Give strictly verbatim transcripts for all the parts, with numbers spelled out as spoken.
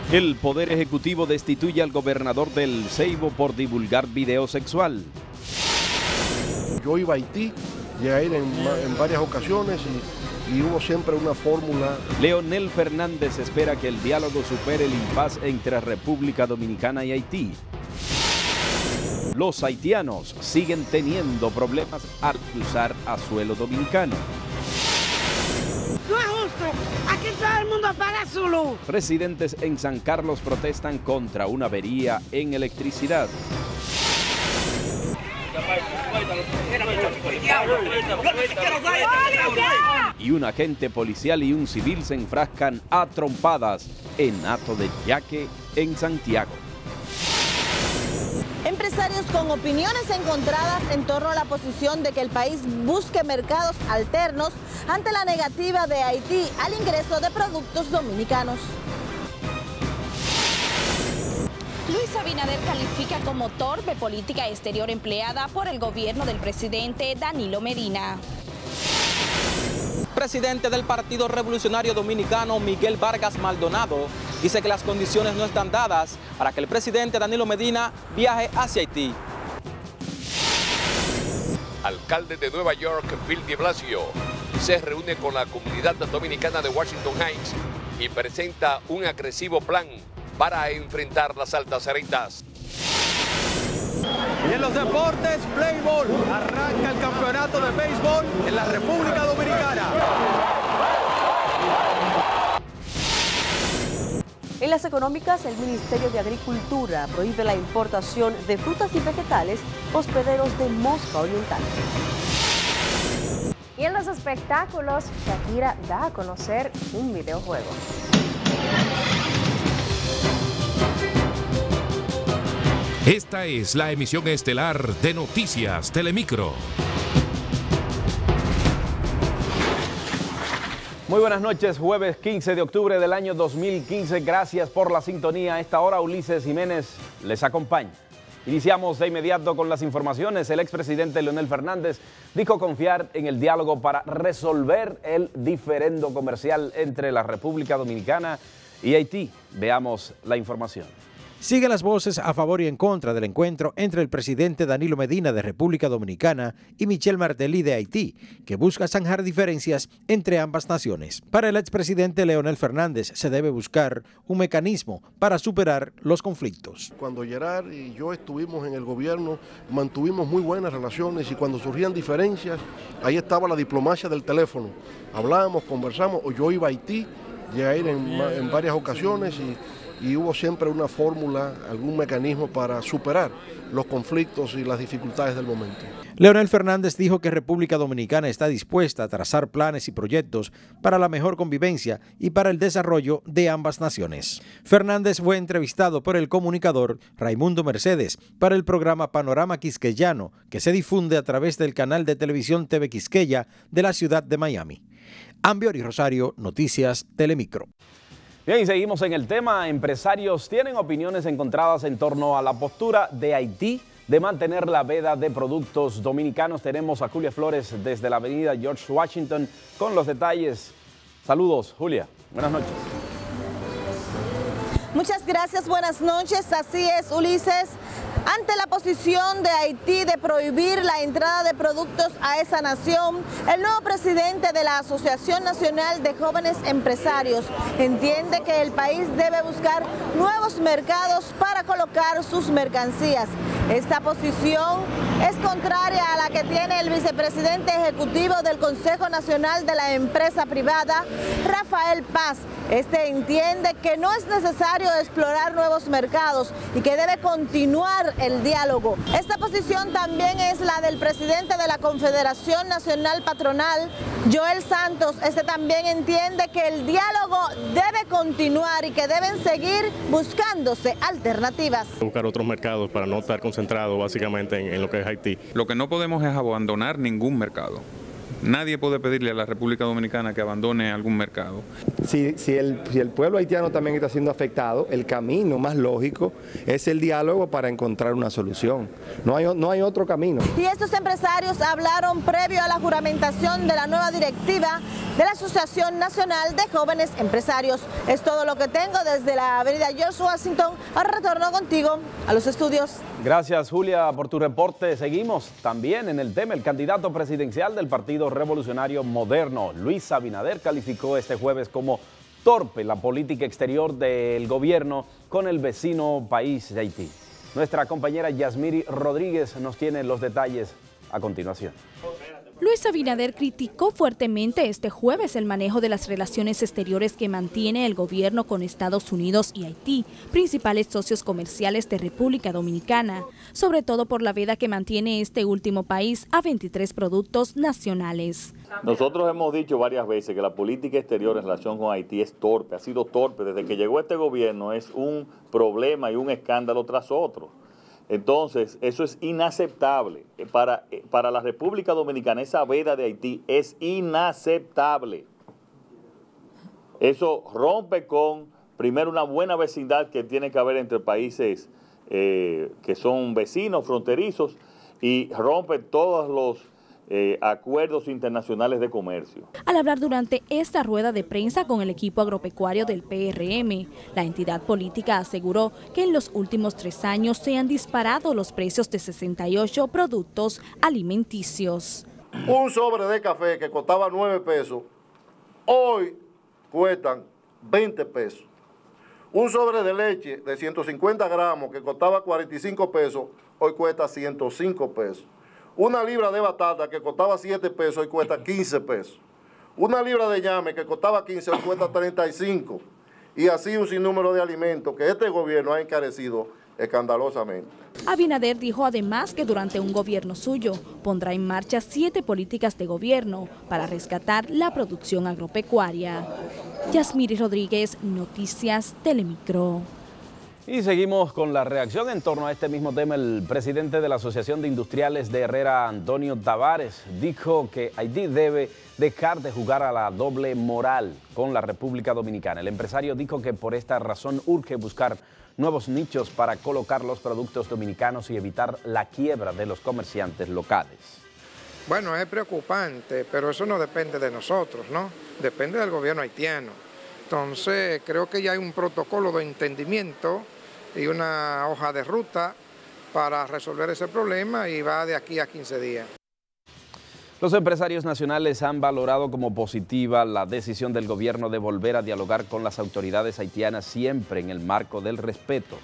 El Poder Ejecutivo destituye al gobernador del Ceibo por divulgar video sexual. Yo iba a Haití, llegué a ir en, en varias ocasiones y, y hubo siempre una fórmula. Leonel Fernández espera que el diálogo supere el impasse entre República Dominicana y Haití. Los haitianos siguen teniendo problemas al cruzar a suelo dominicano. No es justo, aquí todo el mundo paga su luz. Residentes en San Carlos protestan contra una avería en electricidad. Y un agente policial y un civil se enfrascan a trompadas en Hato de Yaque, en Santiago. Empresarios con opiniones encontradas en torno a la posición de que el país busque mercados alternos ante la negativa de Haití al ingreso de productos dominicanos. Luis Abinader califica como torpe política exterior empleada por el gobierno del presidente Danilo Medina. Presidente del Partido Revolucionario Dominicano, Miguel Vargas Maldonado, dice que las condiciones no están dadas para que el presidente Danilo Medina viaje hacia Haití. Alcalde de Nueva York, Bill de Blasio, se reúne con la comunidad dominicana de Washington Heights y presenta un agresivo plan para enfrentar las altas rentas. Y en los deportes, Playboy, arranca el campeonato de béisbol en la República Dominicana. En las económicas, el Ministerio de Agricultura prohíbe la importación de frutas y vegetales hospederos de Mosca Oriental. Y en los espectáculos, Shakira da a conocer un videojuego. Esta es la emisión estelar de Noticias Telemicro. Muy buenas noches, jueves quince de octubre del año dos mil quince. Gracias por la sintonía. A esta hora Ulises Jiménez les acompaña. Iniciamos de inmediato con las informaciones. El expresidente Leonel Fernández dijo confiar en el diálogo para resolver el diferendo comercial entre la República Dominicana y Haití. Veamos la información. Siguen las voces a favor y en contra del encuentro entre el presidente Danilo Medina de República Dominicana y Michel Martelly de Haití, que busca zanjar diferencias entre ambas naciones. Para el expresidente Leonel Fernández se debe buscar un mecanismo para superar los conflictos. Cuando Gerard y yo estuvimos en el gobierno, mantuvimos muy buenas relaciones y cuando surgían diferencias, ahí estaba la diplomacia del teléfono. Hablábamos, conversamos, o yo iba a Haití, llegué a ir en, en varias ocasiones y... y hubo siempre una fórmula, algún mecanismo para superar los conflictos y las dificultades del momento. Leonel Fernández dijo que República Dominicana está dispuesta a trazar planes y proyectos para la mejor convivencia y para el desarrollo de ambas naciones. Fernández fue entrevistado por el comunicador Raimundo Mercedes para el programa Panorama Quisqueyano, que se difunde a través del canal de televisión T V Quisqueya de la ciudad de Miami. Ambiori Rosario, Noticias Telemicro. Bien, y seguimos en el tema. Empresarios tienen opiniones encontradas en torno a la postura de Haití de mantener la veda de productos dominicanos. Tenemos a Julia Flores desde la avenida George Washington con los detalles. Saludos, Julia. Buenas noches. Muchas gracias, buenas noches. Así es, Ulises. Ante la posición de Haití de prohibir la entrada de productos a esa nación, el nuevo presidente de la Asociación Nacional de Jóvenes Empresarios entiende que el país debe buscar nuevos mercados para colocar sus mercancías. Esta posición es contraria a la que tiene el vicepresidente ejecutivo del Consejo Nacional de la Empresa Privada, Rafael Paz. Este entiende que no es necesario explorar nuevos mercados y que debe continuar el diálogo. Esta posición también es la del presidente de la Confederación Nacional Patronal, Joel Santos. Este también entiende que el diálogo debe continuar y que deben seguir buscándose alternativas. Buscar otros mercados para no estar concentrado básicamente en, en lo que es Haití. Lo que no podemos es abandonar ningún mercado. Nadie puede pedirle a la República Dominicana que abandone algún mercado. Si, si, el, si el pueblo haitiano también está siendo afectado, el camino más lógico es el diálogo para encontrar una solución. No hay, no hay otro camino. Y estos empresarios hablaron previo a la juramentación de la nueva directiva de la Asociación Nacional de Jóvenes Empresarios. Es todo lo que tengo desde la avenida George Washington. Ahora retorno contigo a los estudios. Gracias, Julia, por tu reporte. Seguimos también en el tema. El candidato presidencial del Partido Revolucionario Moderno, Luis Abinader, calificó este jueves como torpe la política exterior del gobierno con el vecino país de Haití. Nuestra compañera Yasmiri Rodríguez nos tiene los detalles a continuación. Luis Abinader criticó fuertemente este jueves el manejo de las relaciones exteriores que mantiene el gobierno con Estados Unidos y Haití, principales socios comerciales de República Dominicana, sobre todo por la veda que mantiene este último país a veintitrés productos nacionales. Nosotros hemos dicho varias veces que la política exterior en relación con Haití es torpe, ha sido torpe. Desde que llegó este gobierno es un problema y un escándalo tras otro. Entonces, eso es inaceptable. Para, para la República Dominicana, esa veda de Haití es inaceptable. Eso rompe con, primero, una buena vecindad que tiene que haber entre países eh, que son vecinos, fronterizos, y rompe todos los Eh, acuerdos internacionales de comercio. Al hablar durante esta rueda de prensa con el equipo agropecuario del P R M, la entidad política aseguró que en los últimos tres años se han disparado los precios de sesenta y ocho productos alimenticios. Un sobre de café que costaba nueve pesos, hoy cuestan veinte pesos. Un sobre de leche de ciento cincuenta gramos que costaba cuarenta y cinco pesos, hoy cuesta ciento cinco pesos. Una libra de batata que costaba siete pesos y cuesta quince pesos. Una libra de ñame que costaba quince y cuesta treinta y cinco. Y así un sinnúmero de alimentos que este gobierno ha encarecido escandalosamente. Abinader dijo además que durante un gobierno suyo pondrá en marcha siete políticas de gobierno para rescatar la producción agropecuaria. Yasmiri Rodríguez, Noticias Telemicro. Y seguimos con la reacción en torno a este mismo tema. El presidente de la Asociación de Industriales de Herrera, Antonio Tavares, dijo que Haití debe dejar de jugar a la doble moral con la República Dominicana. El empresario dijo que por esta razón urge buscar nuevos nichos para colocar los productos dominicanos y evitar la quiebra de los comerciantes locales. Bueno, es preocupante, pero eso no depende de nosotros, ¿no? Depende del gobierno haitiano. Entonces, creo que ya hay un protocolo de entendimiento y una hoja de ruta para resolver ese problema y va de aquí a quince días. Los empresarios nacionales han valorado como positiva la decisión del gobierno de volver a dialogar con las autoridades haitianas siempre en el marco del respeto.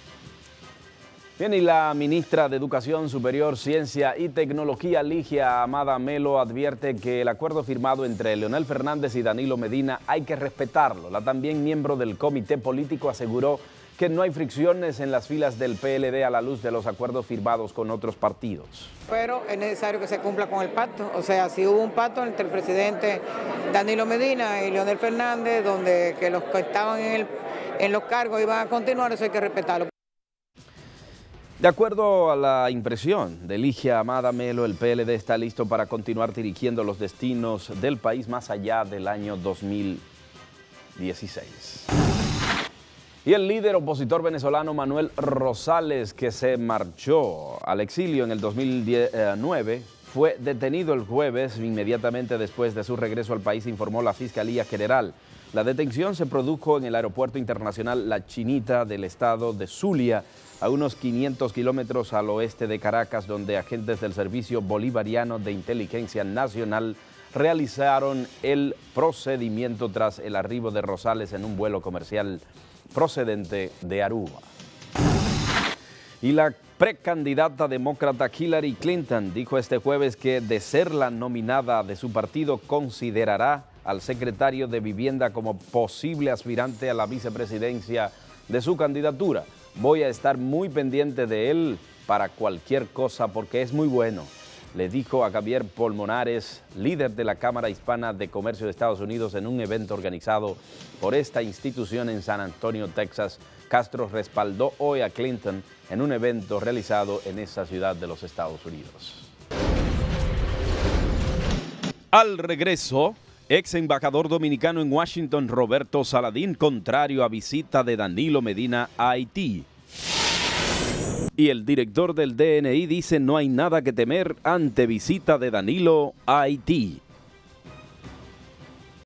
Bien, y la ministra de Educación Superior, Ciencia y Tecnología, Ligia Amada Melo, advierte que el acuerdo firmado entre Leonel Fernández y Danilo Medina hay que respetarlo. La también miembro del comité político aseguró que no hay fricciones en las filas del P L D a la luz de los acuerdos firmados con otros partidos. Pero es necesario que se cumpla con el pacto. O sea, si hubo un pacto entre el presidente Danilo Medina y Leonel Fernández, donde que los que estaban en, el, en los cargos iban a continuar, eso hay que respetarlo. De acuerdo a la impresión de Ligia Amada Melo, el P L D está listo para continuar dirigiendo los destinos del país más allá del año dos mil dieciséis. Y el líder opositor venezolano Manuel Rosales, que se marchó al exilio en el dos mil nueve, fue detenido el jueves inmediatamente después de su regreso al país, informó la Fiscalía General. La detención se produjo en el aeropuerto internacional La Chinita del estado de Zulia, a unos quinientos kilómetros al oeste de Caracas, donde agentes del Servicio Bolivariano de Inteligencia Nacional realizaron el procedimiento tras el arribo de Rosales en un vuelo comercial procedente de Aruba. Y la precandidata demócrata Hillary Clinton dijo este jueves que, de ser la nominada de su partido, considerará al secretario de Vivienda como posible aspirante a la vicepresidencia de su candidatura. Voy a estar muy pendiente de él para cualquier cosa porque es muy bueno, le dijo a Javier Polmonares, líder de la Cámara Hispana de Comercio de Estados Unidos, en un evento organizado por esta institución en San Antonio, Texas. Castro respaldó hoy a Clinton en un evento realizado en esa ciudad de los Estados Unidos. Al regreso, ex embajador dominicano en Washington, Roberto Saladín, contrario a visita de Danilo Medina a Haití. Y el director del D N I dice no hay nada que temer ante visita de Danilo a Haití.